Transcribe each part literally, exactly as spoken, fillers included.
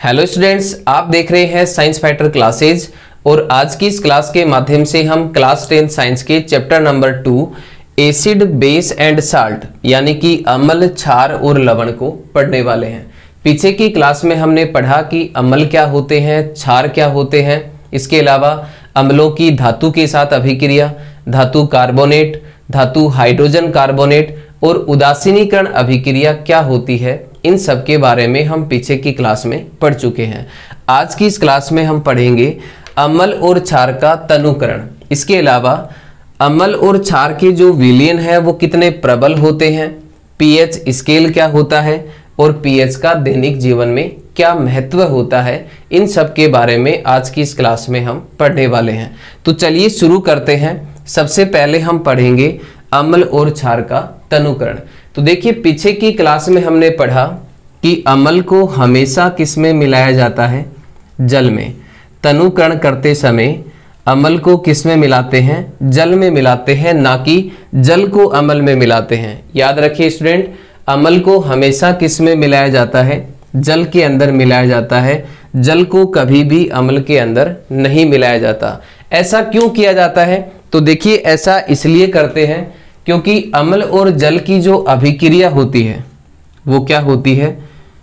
Hello students, आप देख रहे हैं साइंस फाइटर क्लासेज और आज की इस क्लास के माध्यम से हम क्लास टेंथ साइंस के chapter number two acid base and salt यानी कि अम्ल, क्षार और लवण को पढ़ने वाले हैं। पीछे की क्लास में हमने पढ़ा कि अम्ल क्या होते हैं, क्षार क्या होते हैं, इसके अलावा अम्लों की धातु के साथ अभिक्रिया, धातु कार्बोनेट, धातु हाइड्रोजन कार्बोनेट और उदासीनीकरण अभिक्रिया क्या होती है, इन सब के बारे में हम पीछे की क्लास में पढ़ चुके हैं। आज की इस क्लास में हम पढ़ेंगे अम्ल और क्षार का तनुकरण। इसके अलावा अम्ल और क्षार के जो विलयन है वो कितने प्रबल होते हैं, पीएच स्केल क्या होता है और पीएच का दैनिक जीवन में क्या महत्व होता है, इन सब के बारे में आज की इस क्लास में हम पढ़ने वाले हैं। तो चलिए शुरू करते हैं। सबसे पहले हम पढ़ेंगे अम्ल और क्षार का तनुकरण। तो देखिए, पीछे की क्लास में हमने पढ़ा कि अम्ल को हमेशा किस में मिलाया जाता है, जल में। तनुकरण करते समय अम्ल को किस में मिलाते हैं, जल में मिलाते हैं, ना कि जल को अम्ल में मिलाते हैं। याद रखिए स्टूडेंट, अम्ल को हमेशा किस में मिलाया जाता है, जल के अंदर मिलाया जाता है। जल को कभी भी अम्ल के अंदर नहीं मिलाया जाता। ऐसा क्यों किया जाता है? तो देखिए, ऐसा इसलिए करते हैं क्योंकि अम्ल और जल की जो अभिक्रिया होती है वो क्या होती है,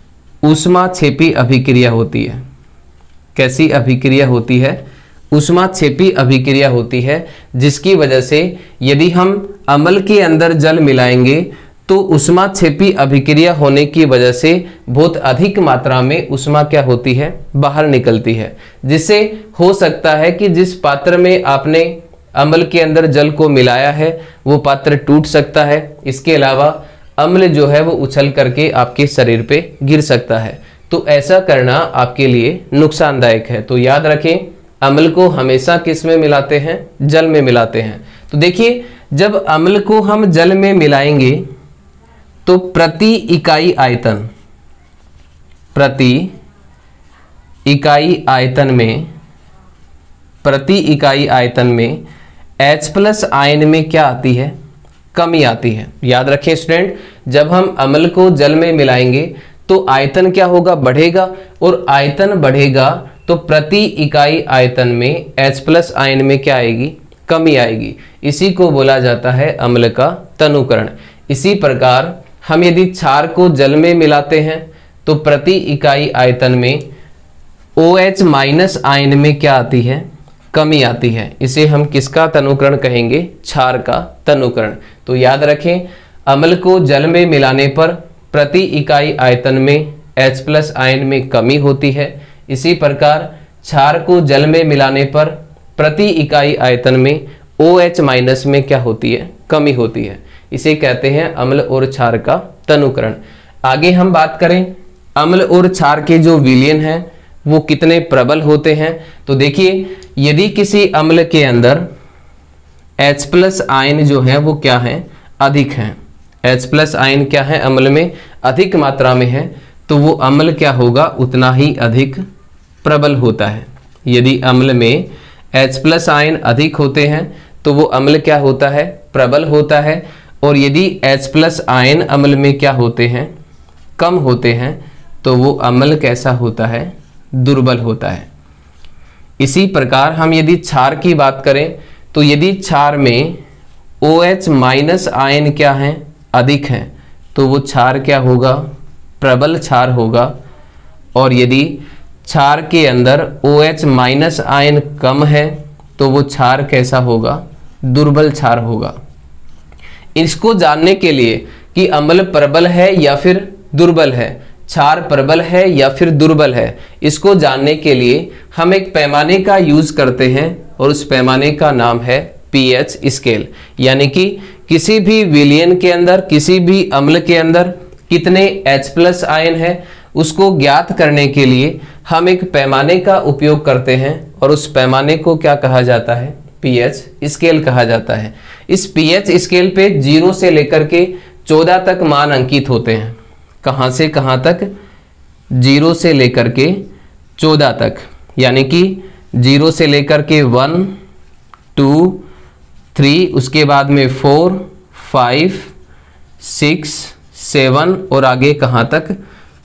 ऊष्माक्षेपी अभिक्रिया होती है। कैसी अभिक्रिया होती है? ऊष्माक्षेपी अभिक्रिया होती है, जिसकी वजह से यदि हम अम्ल के अंदर जल मिलाएंगे तो ऊष्माक्षेपी अभिक्रिया होने की वजह से बहुत अधिक मात्रा में ऊष्मा क्या होती है, बाहर निकलती है, जिससे हो सकता है कि जिस पात्र में आपने अम्ल के अंदर जल को मिलाया है वो पात्र टूट सकता है। इसके अलावा अम्ल जो है वो उछल करके आपके शरीर पे गिर सकता है। तो ऐसा करना आपके लिए नुकसानदायक है। तो याद रखें, अम्ल को हमेशा किस में मिलाते हैं, जल में मिलाते हैं। तो देखिए, जब अम्ल को हम जल में मिलाएंगे तो प्रति इकाई आयतन प्रति इकाई आयतन में प्रति इकाई आयतन में H प्लस आयन में क्या आती है, कमी आती है। याद रखें स्टूडेंट, जब हम अम्ल को जल में मिलाएंगे तो आयतन क्या होगा, बढ़ेगा, और आयतन बढ़ेगा तो प्रति इकाई आयतन में H प्लस आयन में क्या आएगी, कमी आएगी। इसी को बोला जाता है अम्ल का तनुकरण। इसी प्रकार हम यदि क्षार को जल में मिलाते हैं तो प्रति इकाई आयतन में OH माइनस आयन में क्या आती है, कमी आती है। इसे हम किसका तनुकरण कहेंगे, क्षार का तनुकरण। तो याद रखें, अम्ल को जल में मिलाने पर प्रति इकाई आयतन में H प्लस आयन में कमी होती है। इसी प्रकार क्षार को जल में मिलाने पर प्रति इकाई आयतन में OH माइनस में क्या होती है, कमी होती है। इसे कहते हैं अम्ल और क्षार का तनुकरण। आगे हम बात करें अम्ल और क्षार के जो विलयन हैं वो कितने प्रबल होते हैं। तो देखिए, यदि किसी अम्ल के अंदर H प्लस आयन जो है वो क्या है, अधिक है। H प्लस आयन क्या है, अम्ल में अधिक मात्रा में है, तो वो अम्ल क्या होगा, उतना ही अधिक प्रबल होता है। यदि अम्ल में H प्लस आयन अधिक होते हैं तो वो अम्ल क्या होता है, प्रबल होता है। और यदि H प्लस आयन अम्ल में क्या होते हैं, कम होते हैं, तो वो अम्ल कैसा होता है, दुर्बल होता है। इसी प्रकार हम यदि क्षार की बात करें तो यदि क्षार में OH माइनस आयन क्या है, अधिक है, तो वो क्षार क्या होगा, प्रबल क्षार होगा। और यदि क्षार के अंदर OH माइनस आयन कम है तो वो क्षार कैसा होगा, दुर्बल क्षार होगा। इसको जानने के लिए कि अम्ल प्रबल है या फिर दुर्बल है, क्षार प्रबल है या फिर दुर्बल है, इसको जानने के लिए हम एक पैमाने का यूज करते हैं और उस पैमाने का नाम है पीएच स्केल। यानी कि किसी भी विलयन के अंदर, किसी भी अम्ल के अंदर कितने H प्लस आयन है उसको ज्ञात करने के लिए हम एक पैमाने का उपयोग करते हैं और उस पैमाने को क्या कहा जाता है, पीएच स्केल कहा जाता है। इस पीएच स्केल पे जीरो से लेकर के चौदह तक मान अंकित होते हैं। कहाँ से कहाँ तक? जीरो से लेकर के चौदह तक। यानी कि जीरो से लेकर के वन, टू, थ्री, उसके बाद में फोर, फाइव, सिक्स, सेवन और आगे कहाँ तक,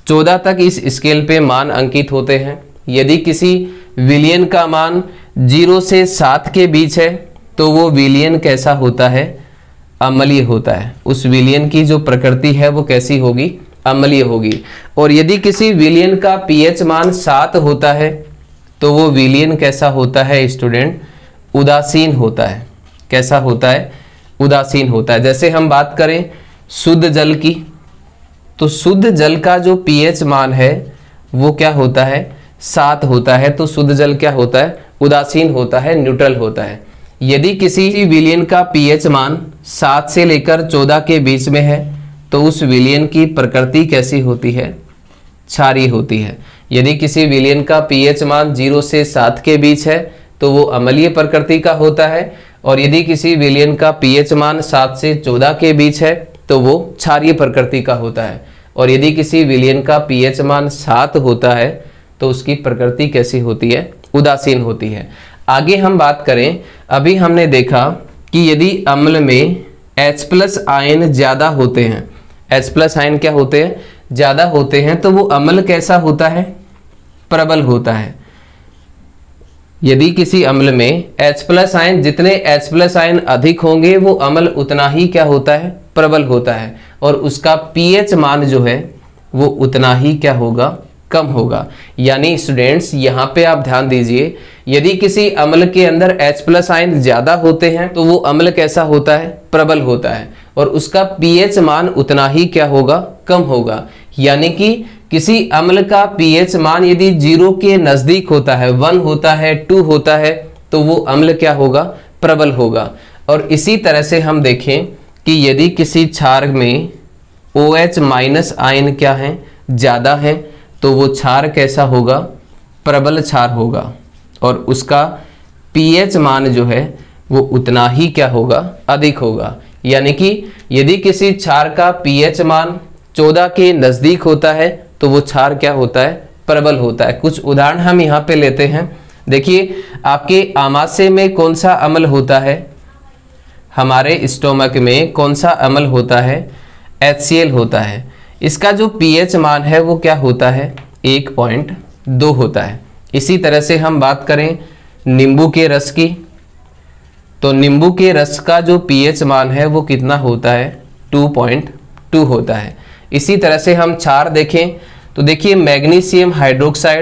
चौदह तक इस स्केल पे मान अंकित होते हैं। यदि किसी विलयन का मान जीरो से सात के बीच है तो वो विलयन कैसा होता है? अम्लीय होता है। उस विलयन की जो प्रकृति है वो कैसी होगी? अम्लीय होगी। और यदि किसी विलयन का पीएच मान सात होता है तो वो विलयन कैसा होता है स्टूडेंट? उदासीन होता है। कैसा होता है? उदासीन होता है। जैसे हम बात करें शुद्ध जल की, तो शुद्ध जल का जो पीएच मान है वो क्या होता है? सात होता है। तो शुद्ध जल क्या होता है? उदासीन होता है, न्यूट्रल होता है। यदि किसी विलयन का पीएच मान सात से लेकर चौदह के बीच में है तो उस विलयन की प्रकृति कैसी होती है? क्षारीय होती है। यदि किसी विलयन का पीएच मान जीरो से सात के बीच है तो वो अम्लीय प्रकृति का होता है। और यदि किसी विलयन का पीएच मान सात से चौदह के बीच है तो वो क्षारीय प्रकृति का होता है। और यदि किसी विलयन का पीएच मान सात होता है तो उसकी प्रकृति कैसी होती है? उदासीन होती है। आगे हम बात करें, अभी हमने देखा कि यदि अम्ल में H प्लस आयन ज्यादा होते हैं, H प्लस आयन क्या होते हैं? ज्यादा होते हैं, तो वो अम्ल कैसा होता है? प्रबल होता है। यदि किसी अम्ल में H प्लस आयन, जितने H प्लस आयन अधिक होंगे वो अम्ल उतना ही क्या होता है? प्रबल होता है। और उसका पीएच मान जो है वो उतना ही क्या होगा? कम होगा। यानी स्टूडेंट्स यहाँ पे आप ध्यान दीजिए, यदि किसी अम्ल के अंदर H प्लस आयन ज्यादा होते हैं तो वो अम्ल कैसा होता है? प्रबल होता है। और उसका पीएच मान उतना ही क्या होगा? कम होगा। यानी कि किसी अम्ल का पीएच मान यदि जीरो के नजदीक होता है, वन होता है, टू होता है, तो वो अम्ल क्या होगा? प्रबल होगा। और इसी तरह से हम देखें कि यदि किसी क्षार में OH माइनस आयन क्या है? ज्यादा है, तो वो क्षार कैसा होगा? प्रबल क्षार होगा। और उसका पीएच मान जो है वो उतना ही क्या होगा? अधिक होगा। यानी कि यदि किसी क्षार का पीएच मान चौदह के नजदीक होता है तो वो क्षार क्या होता है? प्रबल होता है। कुछ उदाहरण हम यहाँ पे लेते हैं। देखिए, आपके आमाशय में कौन सा अम्ल होता है? हमारे स्टोमक में कौन सा अम्ल होता है? एच सी एल होता है। इसका जो पीएच मान है वो क्या होता है? एक पॉइंट दो होता है। इसी तरह से हम बात करें नींबू के रस की, तो नींबू के रस का जो पीएच मान है वो कितना होता है? टू पॉइंट टू होता है। इसी तरह से हम क्षार देखें तो देखिए मैग्नीशियम हाइड्रोक्साइड,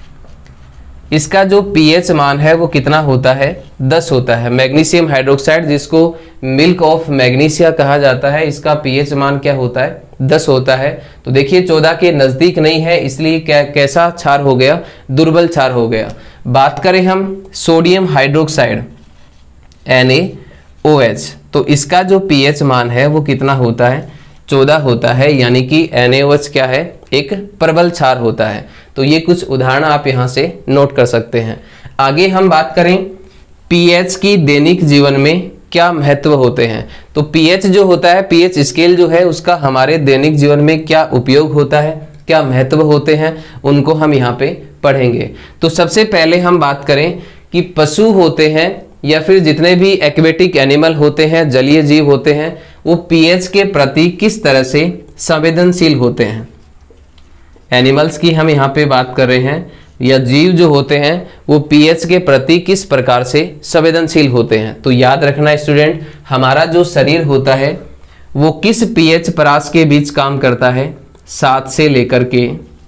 इसका जो पीएच मान है वो कितना होता है? दस होता है। मैग्नीशियम हाइड्रोक्साइड, जिसको मिल्क ऑफ मैग्नीशिया कहा जाता है, इसका पीएच मान क्या होता है? दस होता है। तो देखिए चौदह के नजदीक नहीं है, इसलिए क्या कैसा क्षार हो गया? दुर्बल क्षार हो गया। बात करें हम sodium hydroxide N A O H, तो इसका जो पीएच मान है वो कितना होता है? चौदह होता है। यानी कि एन ए ओ एच क्या है? एक प्रबल क्षार होता है। तो ये कुछ उदाहरण आप यहाँ से नोट कर सकते हैं। आगे हम बात करें पीएच की दैनिक जीवन में क्या महत्व होते हैं। तो पीएच जो होता है, पीएच स्केल जो है, उसका हमारे दैनिक जीवन में क्या उपयोग होता है, क्या महत्व होते हैं, उनको हम यहाँ पे पढ़ेंगे। तो सबसे पहले हम बात करें कि पशु होते हैं या फिर जितने भी एक्वेटिक एनिमल होते हैं, जलीय जीव होते हैं, वो पीएच के प्रति किस तरह से संवेदनशील होते हैं। एनिमल्स की हम यहाँ पे बात कर रहे हैं, या जीव जो होते हैं वो पीएच के प्रति किस प्रकार से संवेदनशील होते हैं। तो याद रखना स्टूडेंट, हमारा जो शरीर होता है वो किस पीएच परास के बीच काम करता है? सात से लेकर के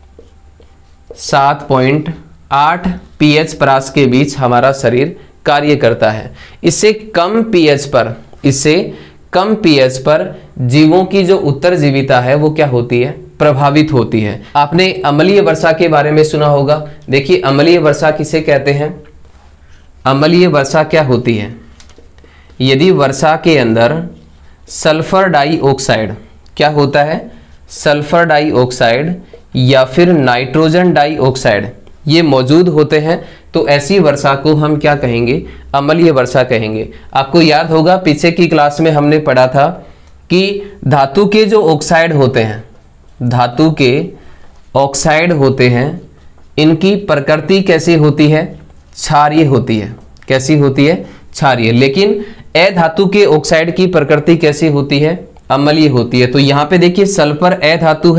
सात पॉइंट आठ पीएच परास के बीच हमारा शरीर कार्य करता है। इससे कम पीएच पर इससे कम पीएच पर जीवों की जो उत्तरजीविता है वो क्या होती है? प्रभावित होती है। आपने अम्लीय वर्षा के बारे में सुना होगा। देखिए अम्लीय वर्षा किसे कहते हैं? अम्लीय वर्षा क्या होती है? यदि वर्षा के अंदर सल्फर डाइऑक्साइड क्या होता है? सल्फर डाइऑक्साइड या फिर नाइट्रोजन डाइऑक्साइड ये मौजूद होते हैं, तो ऐसी वर्षा को हम क्या कहेंगे? अम्लीय वर्षा कहेंगे। आपको याद होगा पीछे की क्लास में हमने पढ़ा था कि धातु के जो ऑक्साइड होते हैं, धातु के ऑक्साइड होते हैं, इनकी प्रकृति कैसी होती है? क्षारीय होती है। कैसी होती है? क्षारीय। लेकिन अधातु के ऑक्साइड की प्रकृति कैसी होती है? अम्लीय होती है। तो यहाँ पे देखिए सल्फर अधातु है,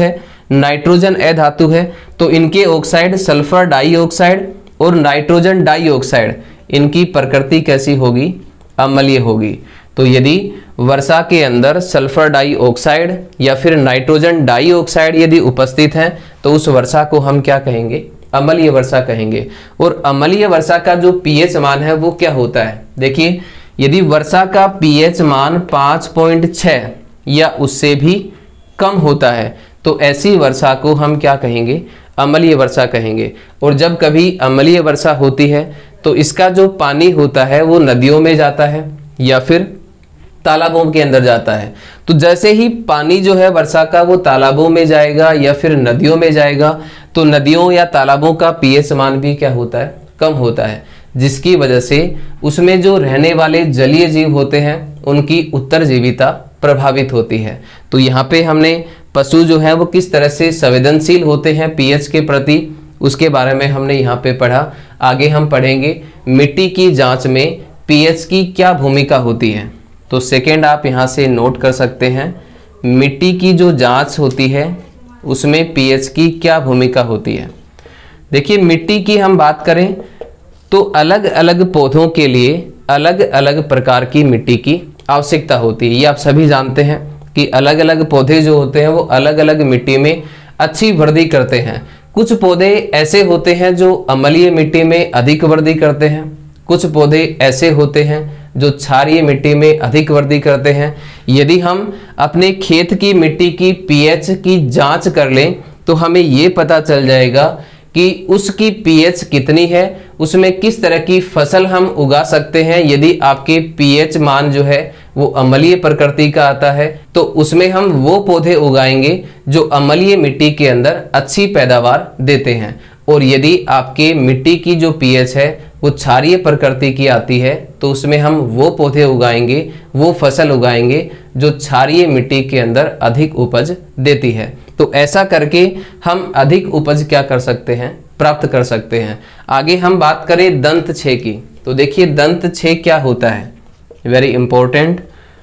नाइट्रोजन अधातु है, तो इनके ऑक्साइड सल्फर डाइऑक्साइड और नाइट्रोजन डाइऑक्साइड, इनकी प्रकृति कैसी होगी? अम्लीय होगी। तो यदि वर्षा के अंदर सल्फर डाइऑक्साइड या फिर नाइट्रोजन डाइऑक्साइड यदि उपस्थित है तो उस वर्षा को हम क्या कहेंगे? अम्लीय वर्षा कहेंगे। और अम्लीय वर्षा का जो पीएच मान है वो क्या होता है? देखिए, यदि वर्षा का पीएच मान पाँच पॉइंट छह या उससे भी कम होता है तो ऐसी वर्षा को हम क्या कहेंगे? अम्लीय वर्षा कहेंगे। और जब कभी अम्लीय वर्षा होती है तो इसका जो पानी होता है वो नदियों में जाता है या फिर तालाबों के अंदर जाता है। तो जैसे ही पानी जो है वर्षा का वो तालाबों में जाएगा या फिर नदियों में जाएगा तो नदियों या तालाबों का पीएच मान भी क्या होता है? कम होता है, जिसकी वजह से उसमें जो रहने वाले जलीय जीव होते हैं उनकी उत्तरजीविता प्रभावित होती है। तो यहाँ पे हमने पशु जो है वो किस तरह से संवेदनशील होते हैं पीएच के प्रति, उसके बारे में हमने यहाँ पे पढ़ा। आगे हम पढ़ेंगे मिट्टी की जांच में पीएच की क्या भूमिका होती है। तो सेकेंड आप यहाँ से नोट कर सकते हैं, मिट्टी की जो जांच होती है उसमें पीएच की क्या भूमिका होती है। देखिए, मिट्टी की हम बात करें तो अलग अलग पौधों के लिए अलग अलग प्रकार की मिट्टी की आवश्यकता होती है। ये आप सभी जानते हैं कि अलग अलग पौधे जो होते हैं वो अलग अलग मिट्टी में अच्छी वृद्धि करते हैं। कुछ पौधे ऐसे होते हैं जो अम्लीय मिट्टी में अधिक वृद्धि करते हैं, कुछ पौधे ऐसे होते हैं जो क्षारीय मिट्टी में अधिक वृद्धि करते हैं। यदि हम अपने खेत की मिट्टी की पीएच की जांच कर लें तो हमें ये पता चल जाएगा कि उसकी पीएच कितनी है, उसमें किस तरह की फसल हम उगा सकते हैं। यदि आपके पीएच मान जो है वो अम्लीय प्रकृति का आता है तो उसमें हम वो पौधे उगाएंगे जो अम्लीय मिट्टी के अंदर अच्छी पैदावार देते हैं। और यदि आपके मिट्टी की जो पीएच है वो क्षारीय प्रकृति की आती है तो उसमें हम वो पौधे उगाएंगे, वो फसल उगाएंगे जो क्षारीय मिट्टी के अंदर अधिक उपज देती है। तो ऐसा करके हम अधिक उपज क्या कर सकते हैं? प्राप्त कर सकते हैं। आगे हम बात करें दंत छेद की, तो देखिए दंत छेद क्या होता है? वेरी इंपॉर्टेंट,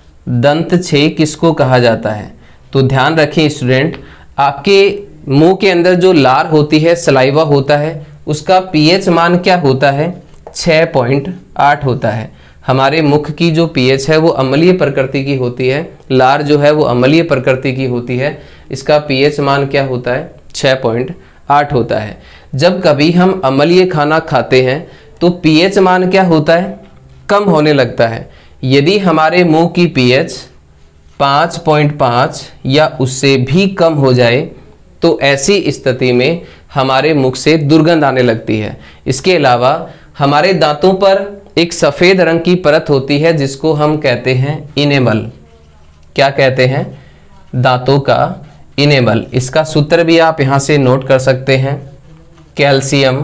दंत छेद किसको कहा जाता है? तो ध्यान रखें स्टूडेंट, आपके मुंह के अंदर जो लार होती है, सलाइवा होता है, उसका पीएच मान क्या होता है? छह पॉइंट आठ होता है। हमारे मुख की जो पीएच है वो अम्लीय प्रकृति की होती है, लार जो है वो अम्लीय प्रकृति की होती है, इसका पीएच मान क्या होता है? छह पॉइंट आठ होता है। जब कभी हम अम्लीय खाना खाते हैं तो पीएच मान क्या होता है? कम होने लगता है। यदि हमारे मुंह की पीएच पाँच पॉइंट पाँच या उससे भी कम हो जाए तो ऐसी स्थिति में हमारे मुख से दुर्गंध आने लगती है। इसके अलावा हमारे दांतों पर एक सफ़ेद रंग की परत होती है जिसको हम कहते हैं इनेमल। क्या कहते हैं? दांतों का इनेमल। इसका सूत्र भी आप यहाँ से नोट कर सकते हैं, calcium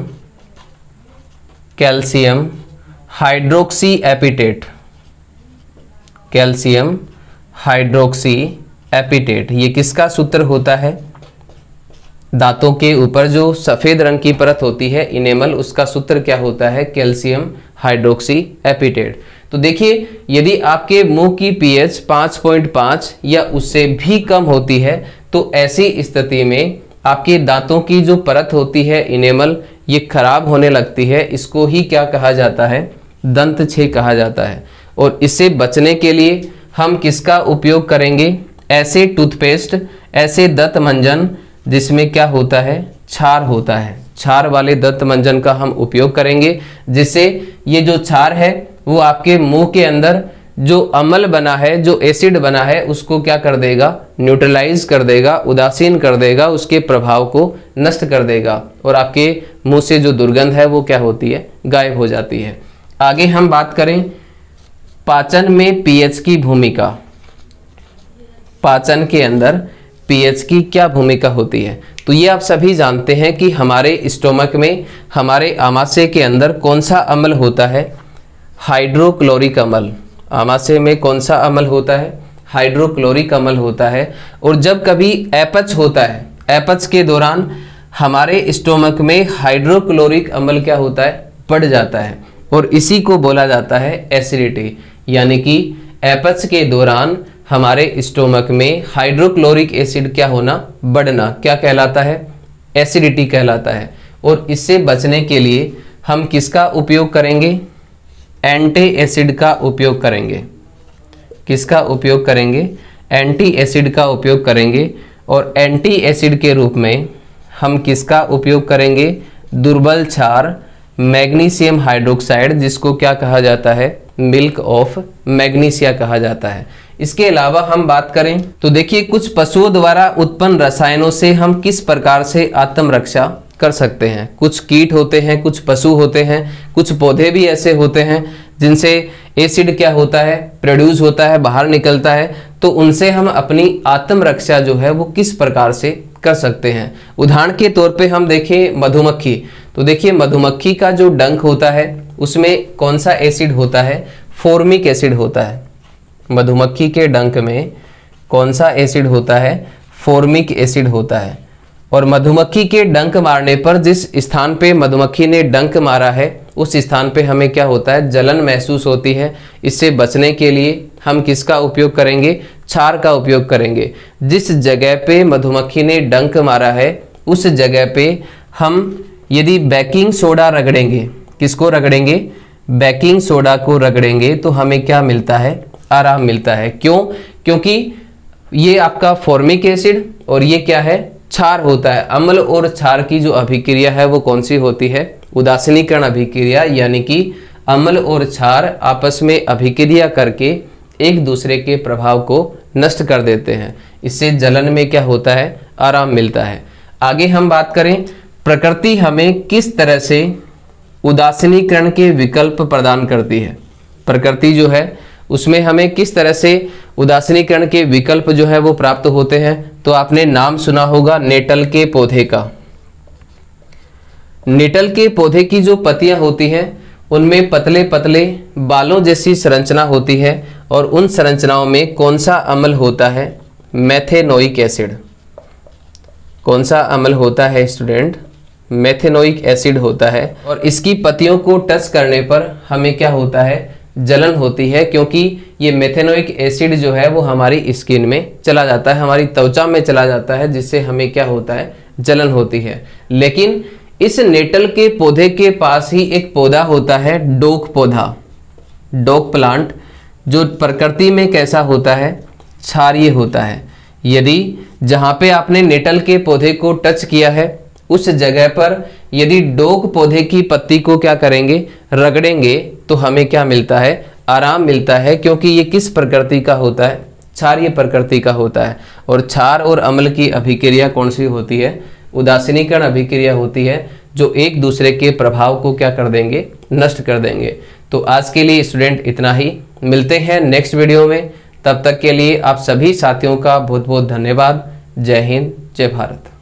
calcium hydroxyapatite, calcium hydroxyapatite. ये किसका सूत्र होता है? दांतों के ऊपर जो सफ़ेद रंग की परत होती है इनेमल, उसका सूत्र क्या होता है? Calcium hydroxyapatite. तो देखिए, यदि आपके मुंह की पीएच पाँच पॉइंट पाँच या उससे भी कम होती है तो ऐसी स्थिति में आपके दांतों की जो परत होती है इनेमल, ये खराब होने लगती है। इसको ही क्या कहा जाता है? दंत छेद कहा जाता है। और इससे बचने के लिए हम किसका उपयोग करेंगे? ऐसे टूथपेस्ट, ऐसे दंत मंजन जिसमें क्या होता है? क्षार होता है। क्षार वाले दंत मंजन का हम उपयोग करेंगे, जिससे ये जो क्षार है वो आपके मुंह के अंदर जो अम्ल बना है, जो एसिड बना है, उसको क्या कर देगा? न्यूट्रलाइज कर देगा, उदासीन कर देगा, उसके प्रभाव को नष्ट कर देगा और आपके मुंह से जो दुर्गंध है वो क्या होती है? गायब हो जाती है। आगे हम बात करें पाचन में पीएच की भूमिका। पाचन के अंदर पीएच की क्या भूमिका होती है? तो ये आप सभी जानते हैं कि हमारे स्टोमक में, हमारे आमाशय के अंदर कौन सा अम्ल होता है? हाइड्रोक्लोरिक अम्ल। आमाशय में कौन सा अम्ल होता है? हाइड्रोक्लोरिक अम्ल होता है। और जब कभी अपच होता है, अपच के दौरान हमारे स्टोमक में हाइड्रोक्लोरिक अम्ल क्या होता है? बढ़ जाता है और इसी को बोला जाता है एसिडिटी। यानी कि अपच के दौरान हमारे स्टोमक में हाइड्रोक्लोरिक एसिड क्या होना, बढ़ना, क्या कहलाता है, एसिडिटी कहलाता है। और इससे बचने के लिए हम किसका उपयोग करेंगे, एंटी एसिड का उपयोग करेंगे। किसका उपयोग करेंगे, एंटी एसिड का उपयोग करेंगे। और एंटी एसिड के रूप में हम किसका उपयोग करेंगे, दुर्बल क्षार मैग्नीशियम हाइड्रोक्साइड, जिसको क्या कहा जाता है, मिल्क ऑफ मैग्नीशिया कहा जाता है। इसके अलावा हम बात करें तो देखिए कुछ पशुओं द्वारा उत्पन्न रसायनों से हम किस प्रकार से आत्मरक्षा कर सकते हैं। कुछ कीट होते हैं, कुछ पशु होते हैं, कुछ पौधे भी ऐसे होते हैं जिनसे एसिड क्या होता है, प्रोड्यूस होता है, बाहर निकलता है। तो उनसे हम अपनी आत्मरक्षा जो है वो किस प्रकार से कर सकते हैं। उदाहरण के तौर पे हम देखें मधुमक्खी, तो देखिए मधुमक्खी का जो डंक होता है उसमें कौन सा एसिड होता है, फॉर्मिक एसिड होता है। मधुमक्खी के डंक में कौन सा एसिड होता है, फॉर्मिक एसिड होता है। और मधुमक्खी के डंक मारने पर जिस स्थान पे मधुमक्खी ने डंक मारा है उस स्थान पे हमें क्या होता है, जलन महसूस होती है। इससे बचने के लिए हम किसका उपयोग करेंगे, क्षार का उपयोग करेंगे। जिस जगह पे मधुमक्खी ने डंक मारा है उस जगह पे हम यदि बेकिंग सोडा रगड़ेंगे, किसको रगड़ेंगे, बेकिंग सोडा को रगड़ेंगे, तो हमें क्या मिलता है, आराम मिलता है। क्यों, क्योंकि ये आपका फॉर्मिक एसिड और ये क्या है, क्षार होता है। अम्ल और क्षार की जो अभिक्रिया है वो कौन सी होती है, उदासीनीकरण अभिक्रिया, यानी कि अम्ल और क्षार आपस में अभिक्रिया करके एक दूसरे के प्रभाव को नष्ट कर देते हैं। इससे जलन में क्या होता है, आराम मिलता है। आगे हम बात करें प्रकृति हमें किस तरह से उदासीनीकरण के विकल्प प्रदान करती है। प्रकृति जो है उसमें हमें किस तरह से उदासीनीकरण के विकल्प जो है वो प्राप्त होते हैं। तो आपने नाम सुना होगा नेटल के पौधे का। नेटल के पौधे की जो पत्तियां होती हैं उनमें पतले पतले बालों जैसी संरचना होती है और उन संरचनाओं में कौन सा अम्ल होता है, मेथेनोइक एसिड। कौन सा अम्ल होता है स्टूडेंट, मेथेनोइक एसिड होता है। और इसकी पत्तियों को टच करने पर हमें क्या होता है, जलन होती है, क्योंकि ये मेथेनोइक एसिड जो है वो हमारी स्किन में चला जाता है, हमारी त्वचा में चला जाता है, जिससे हमें क्या होता है, जलन होती है। लेकिन इस नेटल के पौधे के पास ही एक पौधा होता है, डोक पौधा, डोक प्लांट, जो प्रकृति में कैसा होता है, क्षारीय होता है। यदि जहाँ पे आपने नेटल के पौधे को टच किया है उस जगह पर यदि डोक पौधे की पत्ती को क्या करेंगे, रगड़ेंगे, तो हमें क्या मिलता है, आराम मिलता है, क्योंकि ये किस प्रकृति का होता है, क्षारीय प्रकृति का होता है। और क्षार और अम्ल की अभिक्रिया कौन सी होती है, उदासीनीकरण अभिक्रिया होती है, जो एक दूसरे के प्रभाव को क्या कर देंगे, नष्ट कर देंगे। तो आज के लिए स्टूडेंट इतना ही, मिलते हैं नेक्स्ट वीडियो में। तब तक के लिए आप सभी साथियों का बहुत बहुत धन्यवाद। जय हिंद, जय भारत।